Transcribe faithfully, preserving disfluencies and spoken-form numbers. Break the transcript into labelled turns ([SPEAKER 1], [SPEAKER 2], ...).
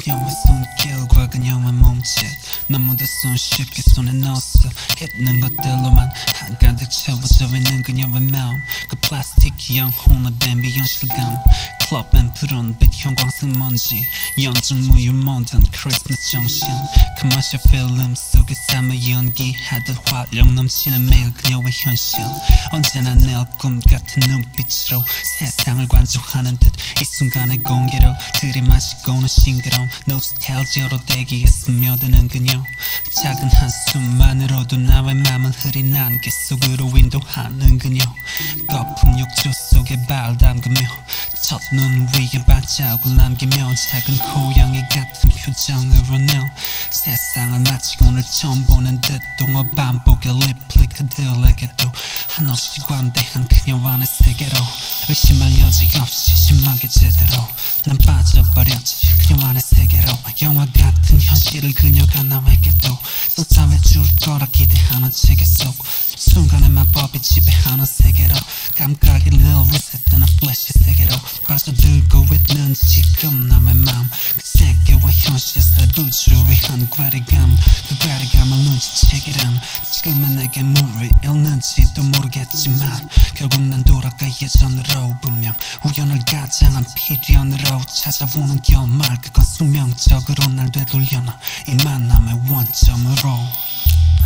[SPEAKER 1] 그녀의 손길과 그녀의 몸짓 너무도 손쉽게 손에 넣었어. 있는 것들로만 한가득 채워져 있는 그녀의 마음, 그 플라스틱 영혼화된 비현실감. 클럽엔 푸른 빛 형광색 먼지 연중 무유 모든 크리스마스 정신. 커머셜 필름 속에 삶의 연기하듯 활력 넘치는 매일 그녀의 현실. 언제나 내 꿈 같은 눈빛으로 세상을 관조하는 듯 이 순간의 공기로 들이마시고는 싱그러운 노스텔지어로 대기에 스며드는 그녀. 작은 한숨만으로도 나의 맘을 흐린 안개 속으로 인도하는 그녀. 거품 욕조 속에 발 담그며 첫눈 위에 반짝을 남기며 작은 고양이 같은 표정으로 내 세상을 마치 오늘 처음 보는 듯 동화 반복의 리플리카들에게도 한없이 관대한 그녀 안의 세계로 의심할 여지 없이 심하게 제대로 난 빠져버렸지 그녀 안의 세계로. 영화 같은 현실을 그녀가 나에게도 쏟아내줄 거라 기대하는 체계 속 순간의 마법이 지배하는 세계로 감각이 늘 리셋되는 플래시 세계로 빠져들고 있는 지금 남의 맘. 그 세계와 현실에서 부주의한 괴리감, 그 괴리감을 눈치채기란 지금의 내게 물이 일는지도 모르겠지만 결국 난 돌아가 예전으로 분명 우연을 가장한 필연으로 찾아오는 결말. 그건 숙명적으로 날 되돌려놔 이 만남의 원점으로.